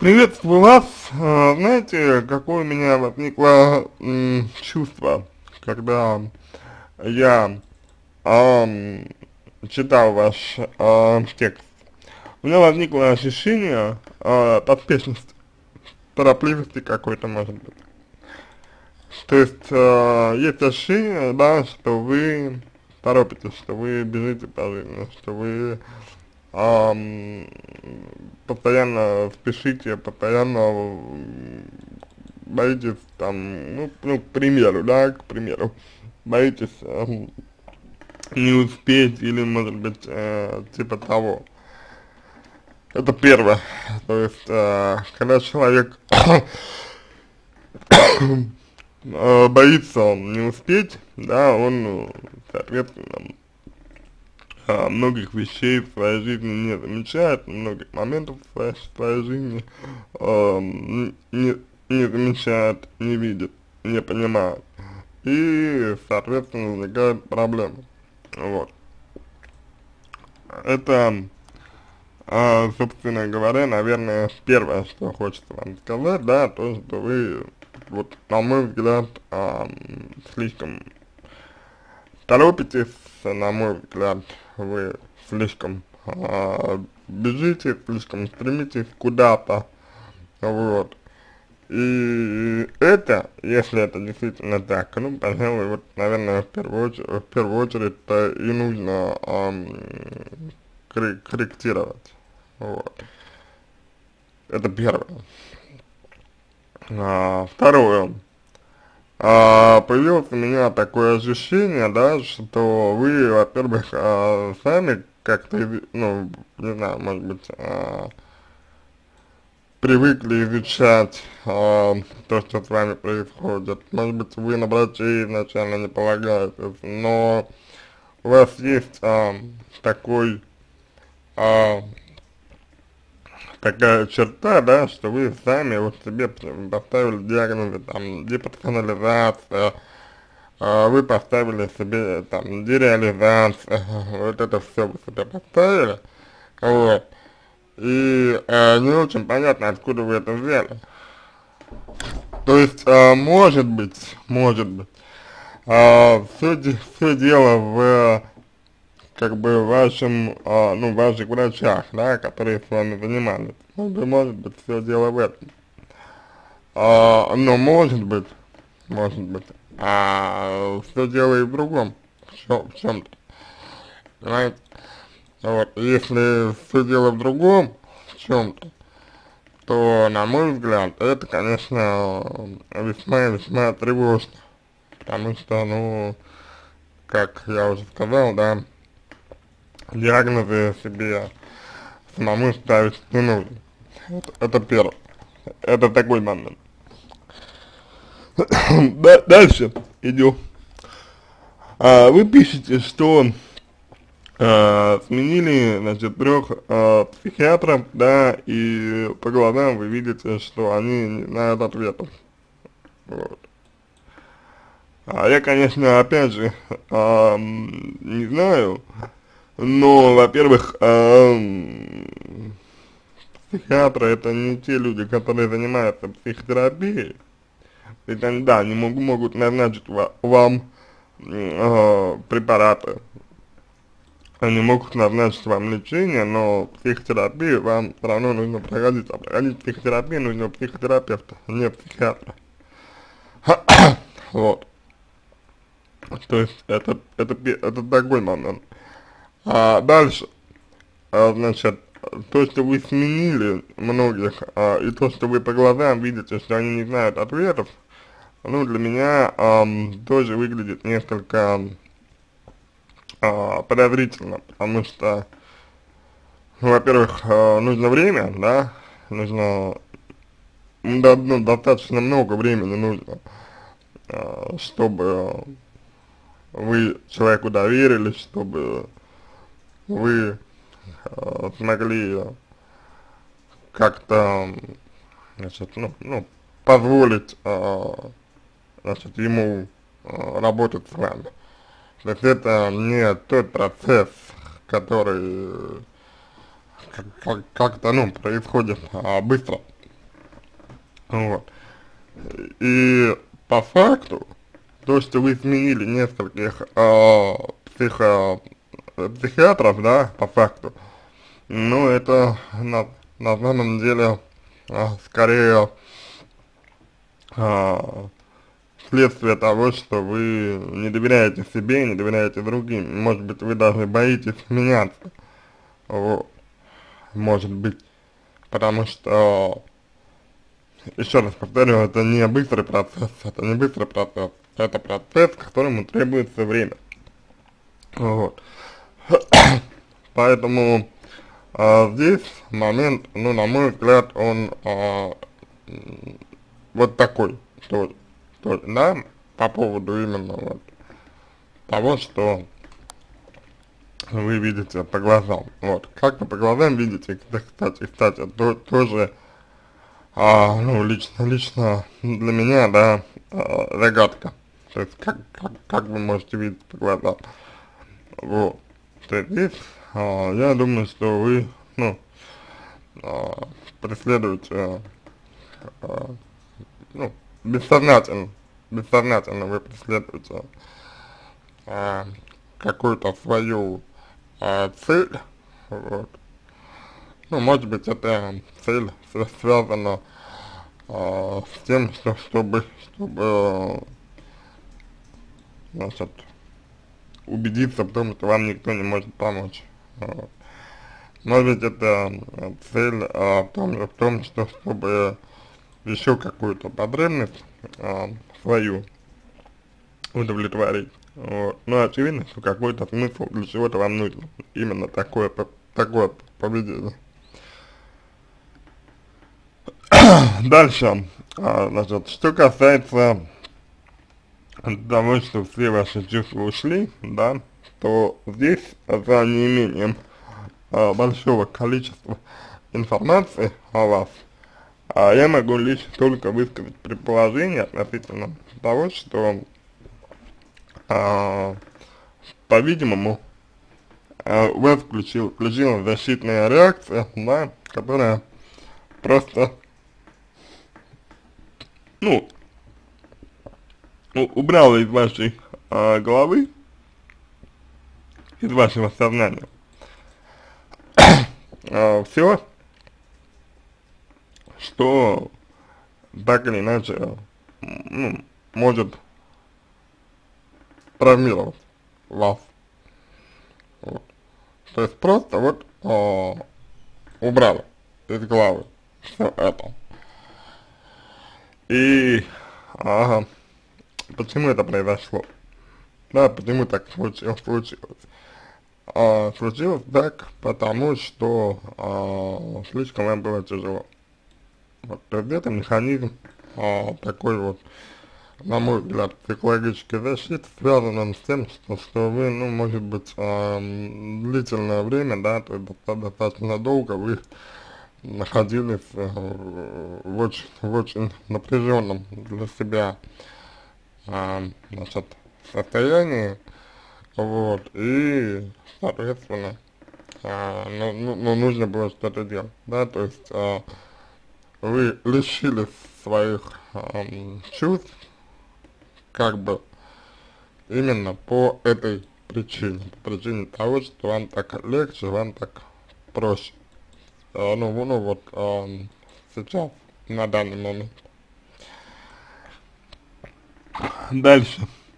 Приветствую вас. Знаете, какое у меня возникло чувство, когда я ам, читал ваш текст. У меня возникло ощущение поспешности, торопливости какой-то, может быть. То есть, есть ощущение, да, что вы торопитесь, что вы бежите по жизни, что вы ам, постоянно спешите, постоянно боитесь там, к примеру, да, к примеру, боитесь не успеть или, может быть, типа того. Это первое. То есть, когда человек боится не успеть, да, он, соответственно, многих вещей в своей жизни не замечает, многих моментов в своей жизни не замечает, не видит, не понимает. И, соответственно, возникают проблемы. Вот. Это, собственно говоря, наверное, первое, что хочется вам сказать, да, то, что вы, вот, на мой взгляд, слишком торопитесь, на мой взгляд, вы слишком бежите, слишком стремитесь куда-то, вот. И это, если это действительно так, ну, пожалуй, вот, наверное, в первую очередь-то и нужно корректировать, вот. Это первое. Второе. Появилось у меня такое ощущение, да, что вы, во-первых, сами как-то, ну, не знаю, может быть, привыкли изучать то, что с вами происходит. Может быть, вы на врачей изначально не полагаетесь, но у вас есть такой, а, такая черта, да, что вы сами вот себе поставили диагнозы, там, деперсонализация, вы поставили себе, там, дереализация, вот это все вы себе поставили, вот, и не очень понятно, откуда вы это взяли. То есть, может быть, все дело в, как бы, вашем, ну, ваших врачах, да, которые с вами занимались. Может быть, все дело в этом. Но может быть, все дело и в другом, в чем-то, понимаете? Вот, если все дело в другом, в чем-то, то, на мой взгляд, это, конечно, весьма и весьма тревожно, потому что, ну, как я уже сказал, да, диагнозы себе самому ставить не нужно. Это первое. Это такой момент. Дальше идем. Вы пишете, что сменили, значит, 3 психиатров, да, и по глазам вы видите, что они не знают ответов. Вот. Я, конечно, опять же, не знаю, но, во-первых, психиатры это не те люди, которые занимаются психотерапией. Ведь они, да, они могут назначить вам препараты, они могут назначить вам лечение, но психотерапию вам все равно нужно проходить. А проходить психотерапию нужно у психотерапевта, не психиатра. Вот. То есть это такой момент. Дальше, значит, то, что вы сменили многих, и то, что вы по глазам видите, что они не знают ответов, ну, для меня тоже выглядит несколько подозрительно, потому что, ну, во-первых, нужно время, да, нужно, ну, достаточно много времени нужно, чтобы вы человеку доверились, чтобы вы смогли как-то, значит, ну, позволить, значит, ему работать с вами. То есть это не тот процесс, который как-то, ну, происходит быстро, Вот. И по факту, то, что вы сменили нескольких психиатров, да, по факту, ну, это на самом деле скорее а, следствие того, что вы не доверяете себе, не доверяете другим. Может быть, вы даже боитесь меняться, вот, может быть, потому что, еще раз повторю, это не быстрый процесс, это процесс, которому требуется время, вот. Поэтому здесь момент, ну, на мой взгляд, он вот такой, да, по поводу именно вот того, что вы видите по глазам, вот, как вы по глазам видите, кстати, тоже, ну, лично для меня, да, загадка, то есть, как вы можете видеть по глазам, вот, то есть, здесь, я думаю, что вы, ну, а, преследуете, а, ну, бессознательно, бессознательно вы преследуете а, какую-то свою цель, вот. Ну, может быть, эта цель связана с тем, чтобы, значит, убедиться в том, что вам никто не может помочь. Вот. Может быть, это цель в том, чтобы еще какую-то потребность свою удовлетворить. Вот. Но очевидно, что какой-то смысл для чего-то вам нужно. Именно такое поведение. Дальше, значит, что касается того, что все ваши чувства ушли, да, то здесь, за неимением большого количества информации о вас, я могу лишь только высказать предположение относительно того, что, по-видимому, у вас включилась защитная реакция, да, которая просто, ну, убрала из вашей головы, из вашего сознания все, что так или иначе, ну, может травмировать вас. Вот. То есть просто вот убрали из головы все это. И почему это произошло? Да, почему так случилось? Случилось так, потому что слишком вам было тяжело. Вот, то есть это механизм такой вот, на мой взгляд, психологической защиты, связан с тем, что вы, ну, может быть, длительное время, да, то есть достаточно долго вы находились в очень напряженном для себя, значит, состоянии, вот, и, соответственно, нужно было что-то делать, да, то есть, вы лишились своих чувств, как бы, именно по этой причине, по причине того, что вам так легче, вам так проще, ну вот, сейчас, на данный момент. Дальше,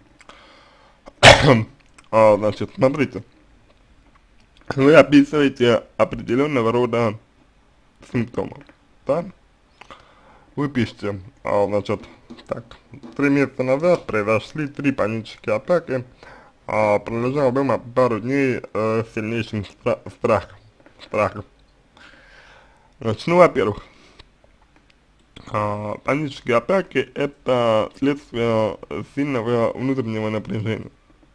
значит, смотрите, вы описываете определенного рода симптомы, да? Вы пишете, значит, так, 3 месяца назад произошли 3 панические атаки, пролежал дома пару дней с сильнейшим страхом. Значит, ну, во-первых, панические атаки — это следствие сильного внутреннего напряжения,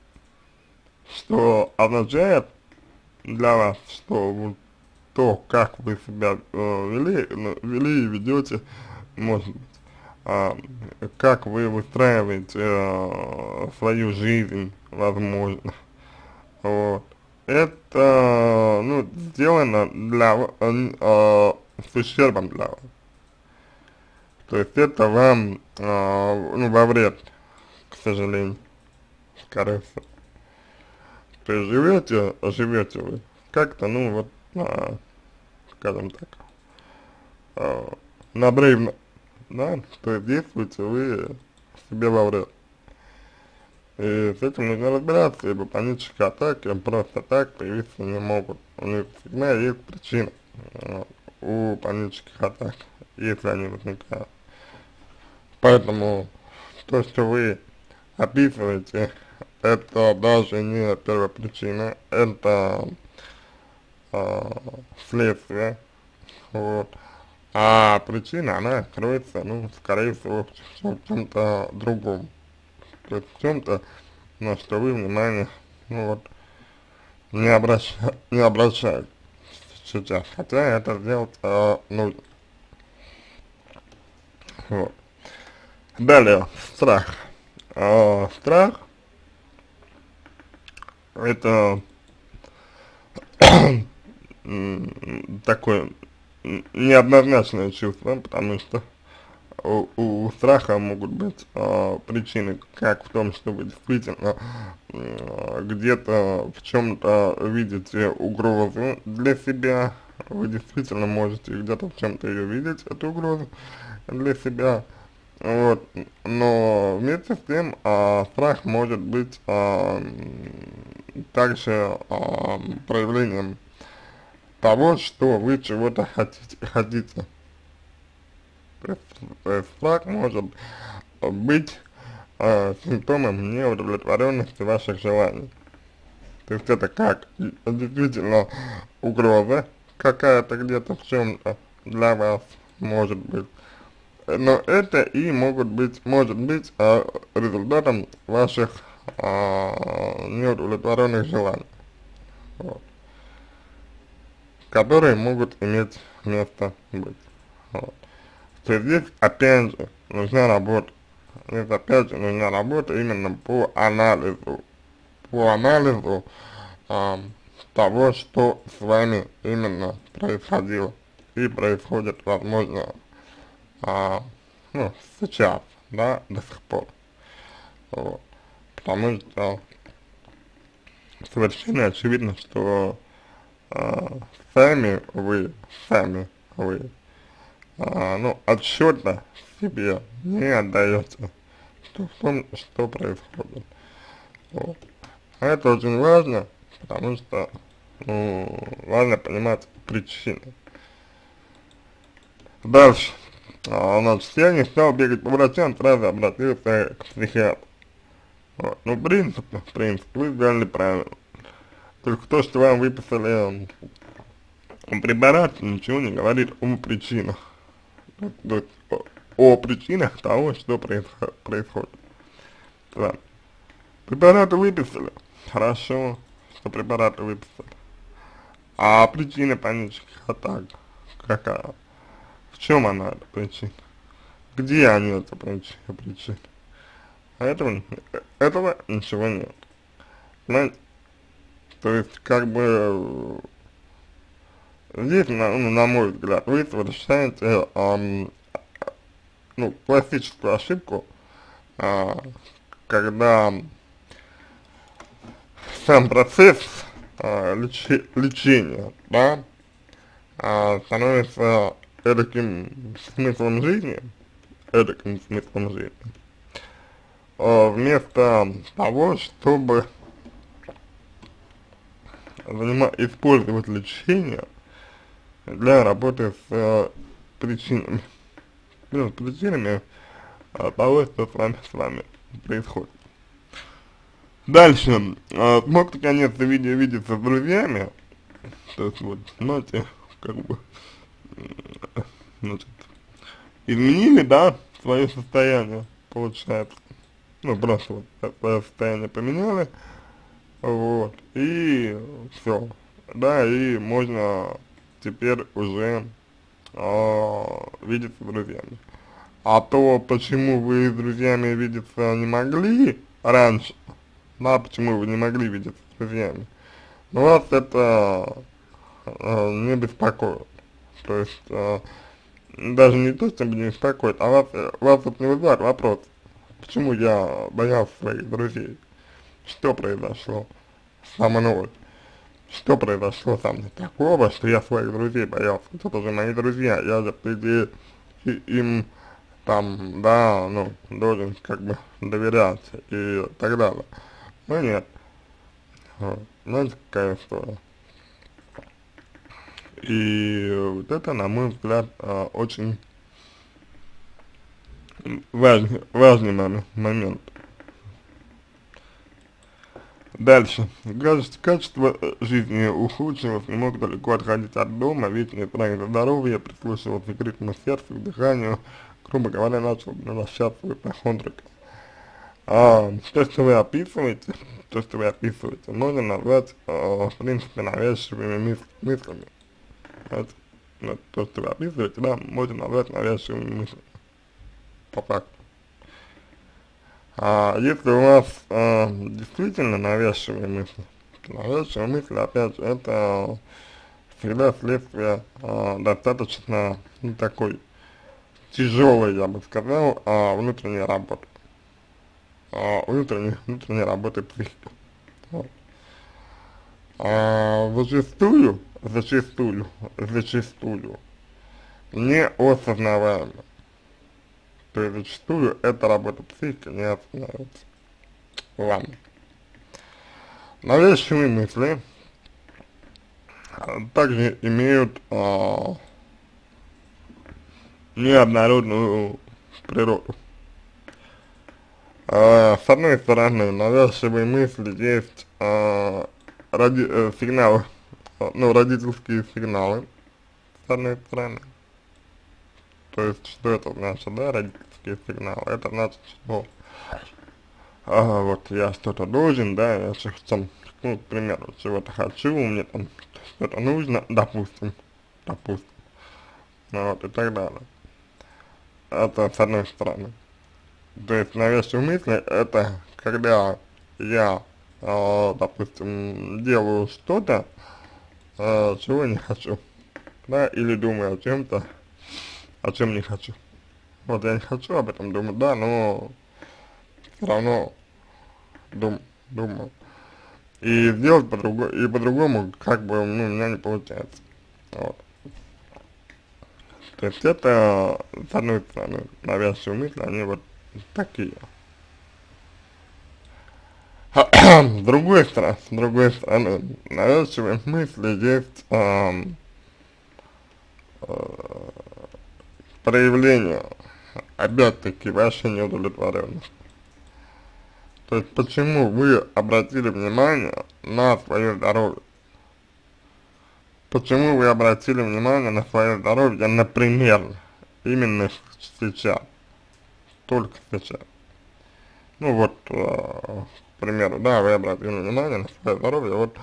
что означает для вас, что вот то, как вы себя вели и ведете, может быть, как вы выстраиваете свою жизнь, возможно, вот, это, ну, сделано с ущербом для вас. То есть это вам, ну, во вред, к сожалению, скорее всего. То есть живете вы как-то, ну, вот, скажем так, надрывно, да, то есть действуете вы себе во вред. И с этим нужно разбираться, ибо панические атаки просто так появиться не могут. У них всегда есть причина у панических атак, если они возникают. Поэтому то, что вы описываете, это даже не первопричина, это следствие, вот. А причина, она кроется, ну, скорее всего, в чем-то другом. То есть в чем-то, на что вы внимание, ну вот, не обращаете сейчас. Хотя это сделать нужно. Вот. Далее, страх. Страх это такое неоднозначное чувство, потому что у страха могут быть причины как в том, что вы действительно где-то в чем-то видите угрозу для себя, вы действительно можете где-то в чем-то ее видеть, эту угрозу для себя, вот, но вместе с тем страх может быть также проявлением того, что вы чего-то хотите. То есть страх может быть симптомом неудовлетворенности ваших желаний. То есть это как действительно угроза какая-то где-то в чем-то для вас может быть. Но это и может быть результатом ваших неудовлетворенных желаний, вот, которые могут иметь место быть. Вот. То есть здесь опять же нужна работа. Здесь опять же нужна работа именно по анализу того, что с вами именно происходило и происходит, возможно, ну, сейчас, да, до сих пор. Вот. Потому что совершенно очевидно, что сами вы, ну, отсчета себе не отдаете в том, что происходит. Вот. А это очень важно, потому что, ну, важно понимать причины. Дальше. Значит, я не стал бегать по врачам, сразу обратился к психиатру. Вот. Ну, в принципе, вы сделали правильно. Только то, что вам выписали препарат, ничего не говорит о причинах. То есть о причинах того, что происходит. Ладно. Препараты выписали. Хорошо, что препараты выписали. А причина панических атак какая? В чем она, эта причина? Где они, эта причина? А этого ничего нет. Понимаете? То есть, как бы, здесь, на мой взгляд, вы совершаете, ну, классическую ошибку, когда сам процесс лечения, да, становится эдаким смыслом жизни, вместо того, чтобы использовать лечение для работы с причинами, ну, с причинами того, что с вами происходит. Дальше, смог наконец-то видеться с друзьями, то есть вот, знаете, как бы, значит, изменили, да, свое состояние, получается, ну, просто вот свое состояние поменяли, вот, и все, да, и можно теперь уже видеться с друзьями. А то, почему вы с друзьями видеться не могли раньше, да, почему вы не могли видеться с друзьями, вас это не беспокоит. То есть даже не то, чтобы не беспокоит, а вас вот не вызывает вопрос, почему я боялся своих друзей, что произошло со мной, что произошло со мной такого, что я своих друзей боялся, это же мои друзья, я же, по идее, им там, да, ну, должен как бы доверять и так далее. Но нет, вот, знаете, какая история. И вот это, на мой взгляд, очень важный момент. Дальше. Качество жизни ухудшилось, не мог далеко отходить от дома, вечный страх за здоровье, прислушивался к ритму сердца, к дыханию, грубо говоря, начал превращаться в ипохондрика. Что вы описываете, можно назвать, в принципе, навязчивыми мыслями. Знаете, вот то, что вы описываете, да, можно назвать навязчивыми мыслями, по факту. А если у вас действительно навязчивые мысли, опять же, это всегда следствие достаточно, ну, такой тяжелой, я бы сказал, внутренней работы, внутренней работы психики. Вот. Зачастую неосознаваемо. То есть зачастую эта работа психики не осознается. Ладно. Навязчивые мысли также имеют неоднородную природу. С одной стороны, навязчивые мысли есть сигналы, ну, родительские сигналы, с одной стороны. То есть, что это значит, да, родительские сигналы? Это значит, что вот я что-то должен, да, я там, ну, к примеру, чего-то хочу, мне там что-то нужно, допустим, ну, вот, и так далее. Это с одной стороны. То есть навязчивые мысли, это когда я, допустим, делаю что-то, чего не хочу, да, или думаю о чем-то, о чем не хочу. Вот я не хочу об этом думать, да, но все равно думаю. И сделать по-другому, как бы, ну, у меня не получается. Вот. То есть это, с одной стороны, навязчивые мысли, они вот такие. С другой стороны, навязчивые мысли есть проявление, опять-таки, вашей неудовлетворенности. То есть, почему вы обратили внимание на свое здоровье? Почему вы обратили внимание на свое здоровье, например, именно сейчас, только сейчас? Ну вот, к примеру, да, вы обратили внимание на свое здоровье вот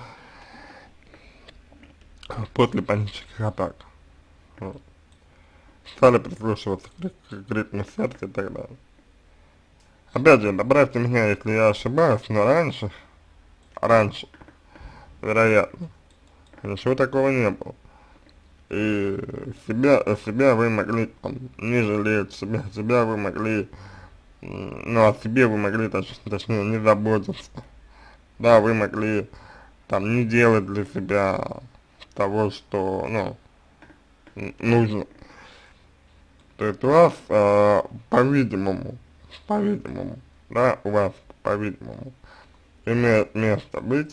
после панических атак. Вот. Стали прислушиваться к ритму сердца и так далее. Опять же, добавьте меня, если я ошибаюсь, но раньше, вероятно, ничего такого не было. И себя вы могли там не жалеть, себя вы могли, ну, о себе вы могли, точнее, не заботиться. Да, вы могли там не делать для себя того, что, ну, нужно. То есть у вас, по-видимому, да, у вас, по-видимому, имеет место быть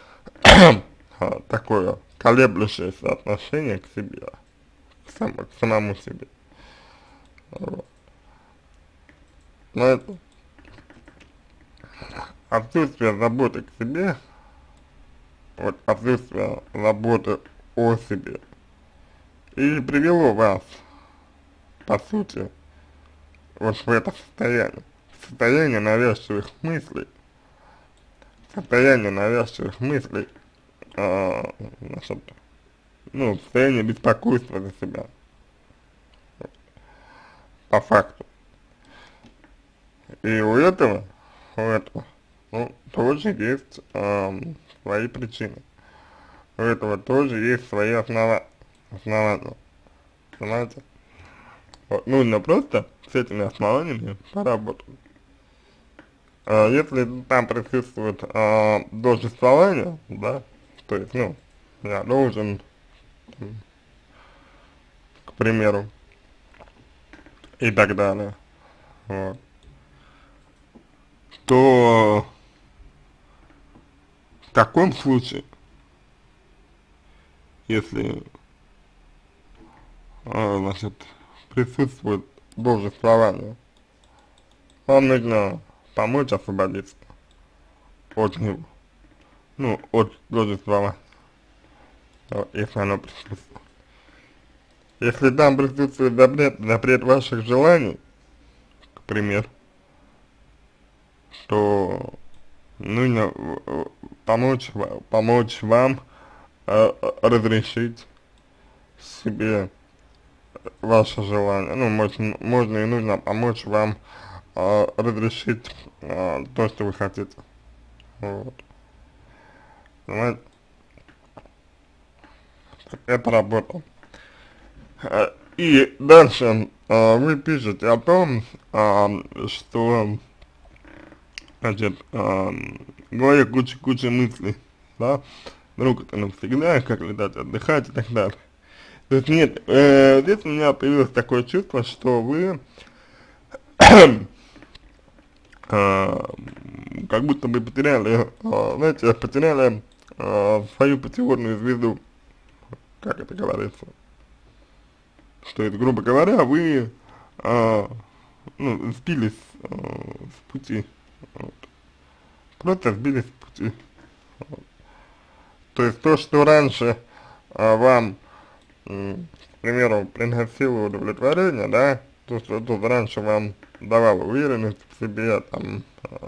такое колеблющееся отношение к себе, к самому себе. Вот. Но это отсутствие заботы к себе, вот отсутствие заботы о себе, и привело вас, по сути, вот в это состояние навязчивых мыслей, значит, ну, состояние беспокойства за себя, по факту. И у этого, ну, тоже есть свои причины. У этого тоже есть свои основания, понимаете? Вот, нужно просто с этими основаниями поработать. Если там присутствует должествование, да, то есть, ну, я должен, к примеру, и так далее, вот, то в таком случае, если, значит, присутствует должествование, вам нужно помочь освободиться от него, ну, от должествования, вот, если оно присутствует. Если там присутствует запрет ваших желаний, к примеру, то нужно помочь вам разрешить себе ваше желание. Ну, можно и нужно помочь вам разрешить то, что вы хотите. Вот. Понимаете? Это работа. И дальше вы пишете о том, что, значит, в голове куча мыслей, да, вдруг это навсегда, как летать, отдыхать и так далее. То есть нет, здесь у меня появилось такое чувство, что вы как будто бы потеряли, знаете, потеряли свою путеводную звезду, как это говорится. То есть, грубо говоря, вы ну, сбились с пути, вот. Просто сбились с пути. Вот. То есть то, что раньше вам, к примеру, приносило удовлетворение, да, то, что тут раньше вам давало уверенность в себе, там,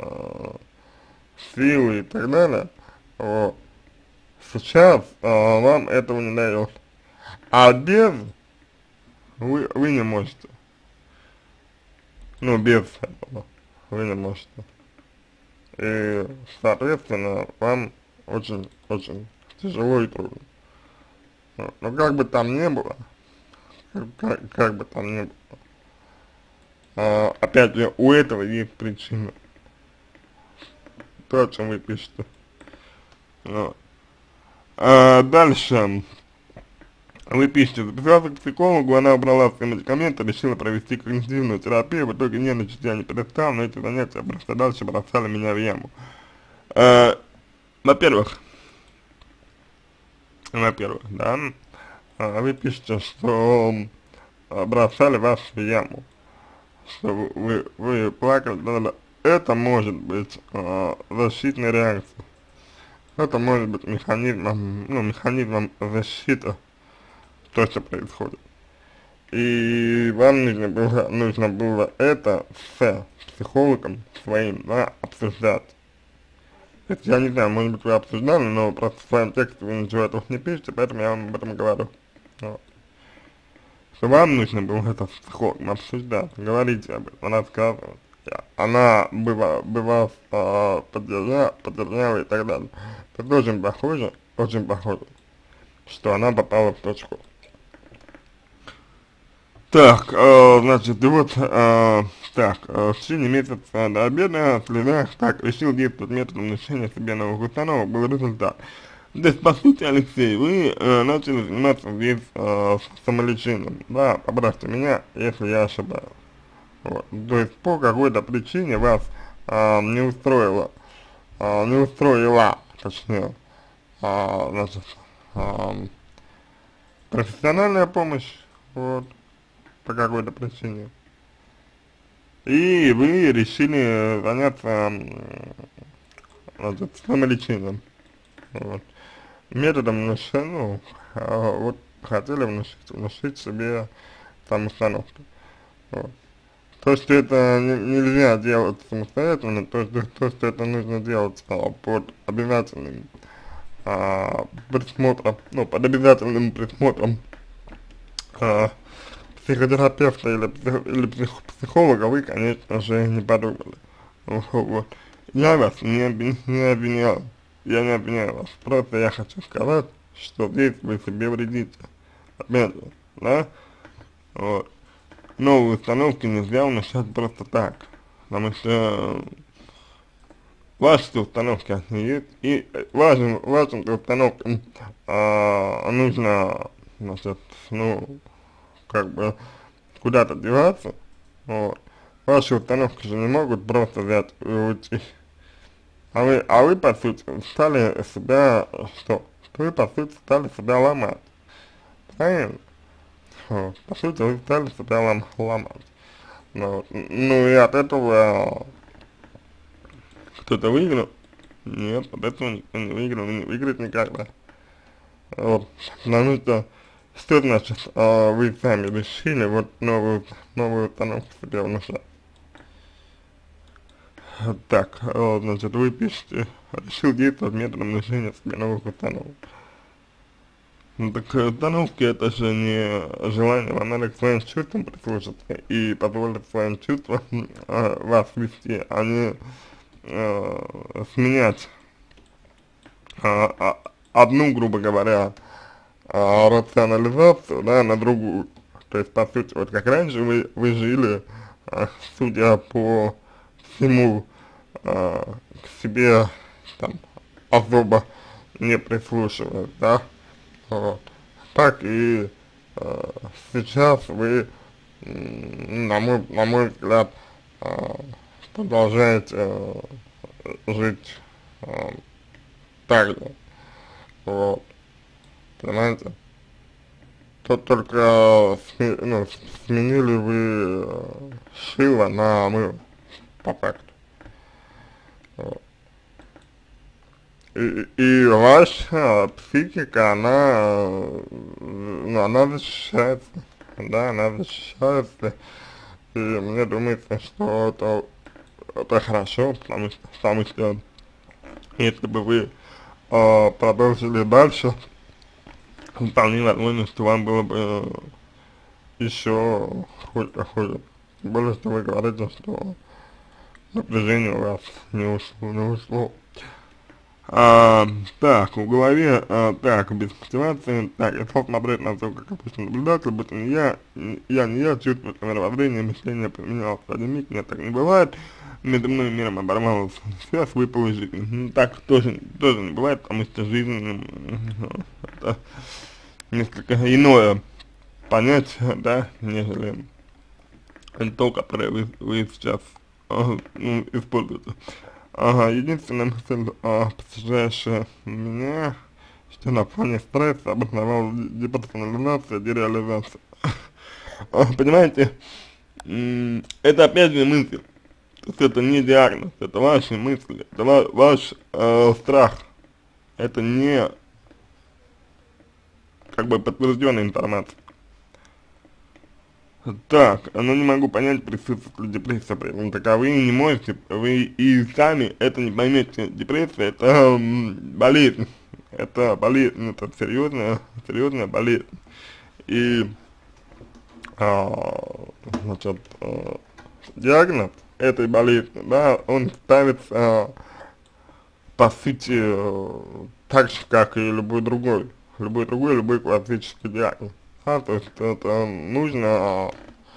силы и так далее, вот, сейчас вам этого не дает. А без вы не можете. Ну, без этого вы не можете. И, соответственно, вам очень тяжело и трудно. Но как бы там ни было, как бы там ни было, опять же, у этого есть причина. То, о чем вы пишете. Вот. Дальше. Вы пишете, записался к психологу, она убрала все медикаменты, решила провести когнитивную терапию, в итоге нервничать я не перестал, но эти занятия просто дальше бросали меня в яму. Во-первых, да, вы пишете, что бросали вас в яму, что вы плакали, да, это может быть защитной реакцией, это может быть механизмом защиты, то, что происходит. И вам нужно было это с психологом своим, да, обсуждать. То есть, я не знаю, может быть, вы обсуждали, но просто в своем тексте вы ничего этого не пишете, поэтому я вам об этом говорю. Вот. Что вам нужно было это с психологом обсуждать, говорить об этом, рассказывать. Она бы вас поддержала и так далее. Это очень похоже, что она попала в точку. Так, значит, и вот, так, в течение месяца до обеда, в слезах, так, решил действовать методом внушения себе новых установок, был результат. То есть, по сути, Алексей, вы начали заниматься здесь самолечением, да, поправьте меня, если я ошибаюсь. Вот. То есть, по какой-то причине вас не устроила, точнее, значит, профессиональная помощь, вот, по какой-то причине. И вы решили заняться, значит, самолечением. Вот. Методом внушения, ну, вот, хотели внушить себе самоустановку. Вот. То, что это нельзя делать самостоятельно, что это нужно делать под обязательным присмотром, ну, под обязательным присмотром психотерапевта или психолога, вы, конечно же, не подумали. Вот. Я вас не обвиняю, я не обвиняю вас, просто я хочу сказать, что здесь вы себе вредите, опять же, да, вот. новые установки нельзя внушать просто так, потому что ваши установки они есть, и вашим установкам нужно, значит, ну, как бы куда-то деваться, вот. Ваши установки же не могут просто взять и уйти. А вы, по сути, стали себя, что? Вы, по сути, стали себя ломать, правильно? Вот. По сути, вы стали себя ломать. Ну, ну и от этого кто-то выиграл? Нет, от этого никто не выиграл и не выиграет никогда. Вот. Потому что значит, вы сами решили вот новую установку себе внушать. Так, значит, вы пишете, решил действовать методом внушения себе новых установок. Ну так установки это же не желание, надо к своим чувствам прислушаться и позволить своим чувствам вас вести, а не сменять одну, грубо говоря, рационализацию, да, на другую. То есть, по сути, вот как раньше вы жили, судя по всему, к себе там особо не прислушиваясь, да, вот. Так и сейчас вы, на мой взгляд, э, продолжаете жить так же, вот, понимаете? Тут только сменили вы шило на мыло, по факту. Вот. И ваша психика, она защищается, да, она защищается, и мне думается, что это хорошо, потому что если бы вы продолжили дальше, вполне возможно, что вам было бы еще хуже. Тем более, что вы говорите, что напряжение у вас не ушло. Так, в голове, так, без мотивации, так, я стал смотреть на то, как обычно наблюдатель, будто не я, чувствую, что мировоззрение, мышление поменялось в один миг, нет, так не бывает, между мной и миром оборвалась связь, вы положительно. Ну, так тоже не бывает, потому что жизнь, это несколько иное понятие, да, нежели то, которое вы сейчас используете. Ага, единственная мысль, посещающая меня, что на фоне стресса обосновалась деперсонализация, дереализация. Понимаете, это опять же мысль, то есть это не диагноз, это ваши мысли, это ваш страх, это не как бы подтвержденная информация. Так, но не могу понять, присутствует ли депрессия при этом таковые, не можете, вы и сами это не поймете. Депрессия это болезнь, это серьезная болезнь. И, значит, диагноз этой болезни, да, он ставится, по сути, так же, как и любой классический диагноз. То есть это нужно,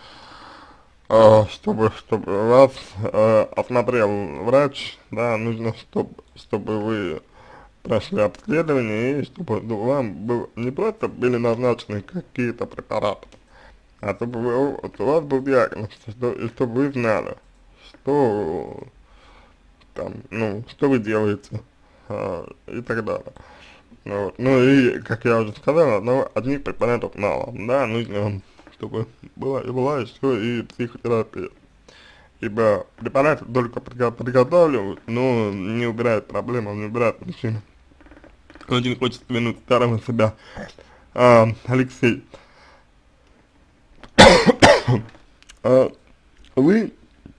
чтобы вас осмотрел врач, да, нужно, чтобы вы прошли обследование и чтобы вам не просто были назначены какие-то препараты, а чтобы у вас был диагноз, и чтобы вы знали, что там, что вы делаете, и так далее. Вот. Ну и, как я уже сказал, одних препаратов мало, да, нужно, чтобы была еще и психотерапия. Ибо препараты только приготавливают, но не убирают проблему, не убирают причину. Очень хочется вернуть старого себя. Алексей, вы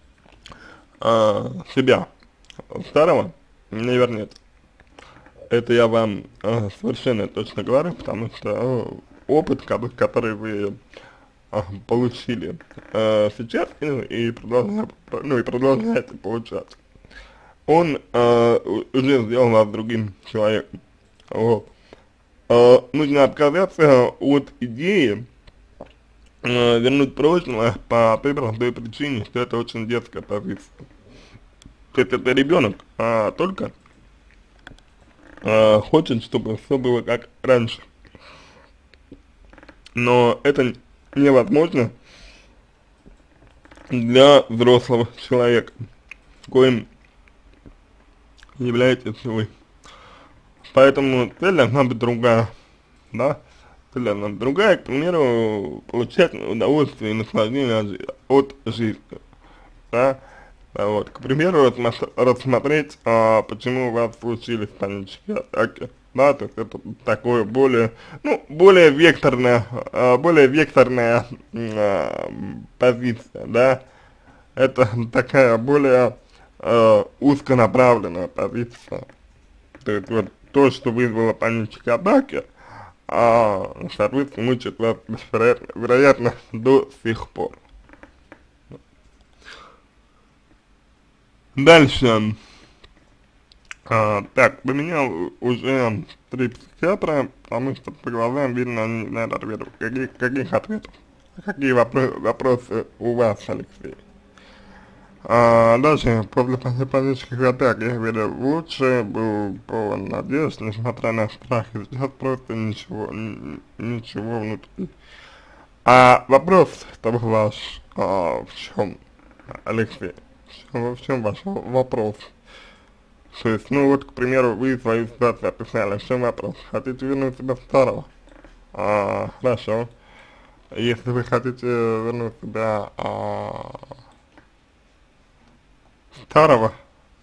себя старого не вернете. Это я вам совершенно точно говорю, потому что опыт, который вы получили сейчас, и продолжаете получать, он уже сделал вас другим человеком. Вот. Нужно отказаться от идеи вернуть прошлое по той простой причине, что это очень детская позиция. То есть это ребенок только хочет, чтобы все было как раньше. Но это невозможно для взрослого человека, коим являетесь вы. Поэтому цель должна быть другая, да? Цель должна быть другая, к примеру, получать удовольствие и наслаждение от жизни, да? Вот, к примеру, рассмотреть, почему у вас случились панические атаки, да, то есть это такое более, ну, более векторная позиция, да, это такая более узконаправленная позиция, то есть вот то, что вызвало панические атаки, соответственно, мучает вас, вероятно, до сих пор. Дальше. Так, поменял уже 3 психиатра, потому что по глазам видно, они не знают ответов. Каких ответов? Какие вопросы у вас, Алексей? Дальше, после панических атак я верил лучше, был полон надежд, несмотря на страх, и сейчас просто ничего внутри. Вопрос-то ваш, в чем, Алексей? В чем ваш вопрос? То есть, ну вот, к примеру, вы свою ситуацию описали, в чем вопрос? Хотите вернуть себя старого? Хорошо. Если вы хотите вернуть себя старого,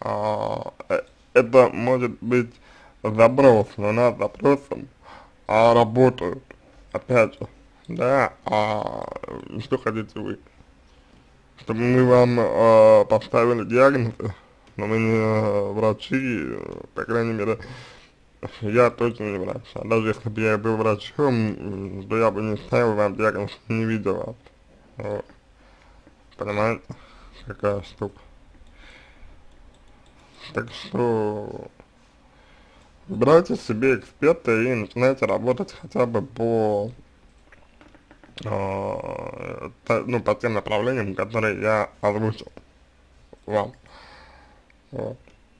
это может быть заброс, но над запросом работают, опять же, да, что хотите вы? Чтобы мы вам поставили диагнозы, но мы не врачи, по крайней мере, я точно не врач. А даже если бы я был врачом, то я бы не ставил вам диагноз, не видел вас. Вот. Понимаете, какая штука. Так что выбирайте себе эксперта и начинайте работать хотя бы по ну, по тем направлениям, которые я озвучил вам. Вот.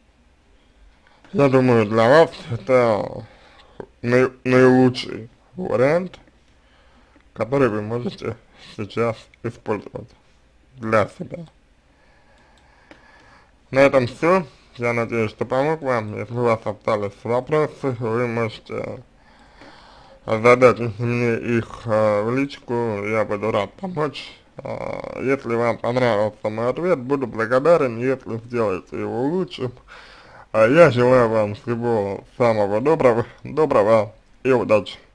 Я думаю, для вас это наилучший вариант, который вы можете сейчас использовать для себя. На этом все. Я надеюсь, что помог вам. Если у вас остались вопросы, вы можете задать мне их в личку, я буду рад помочь. Если вам понравился мой ответ, буду благодарен, если сделаете его лучшим. Я желаю вам всего самого доброго и удачи.